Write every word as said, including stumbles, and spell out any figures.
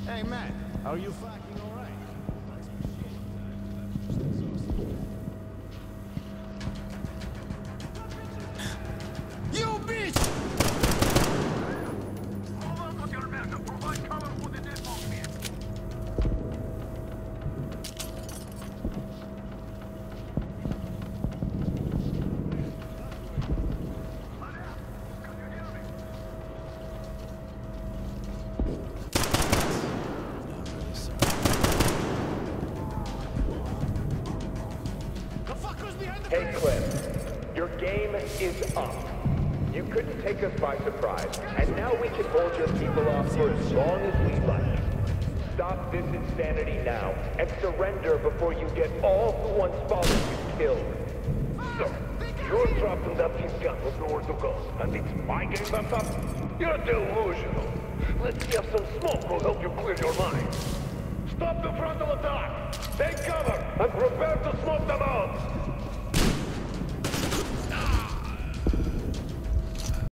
Hey, man, are you fucking all right? You bitch! Hold on with your men and provide cover for the dead man. Hey, Cliff. Your game is up. You couldn't take us by surprise, and now we can hold your people off for as long as we like. Stop this insanity now, and surrender before you get all who once followed you killed. So, you're trapped in that pizza with nowhere to go, and it's my game that's up? You're delusional. Let's get some smoke will help you clear your mind. Stop the frontal attack! Take cover, and prepare to smoke them out!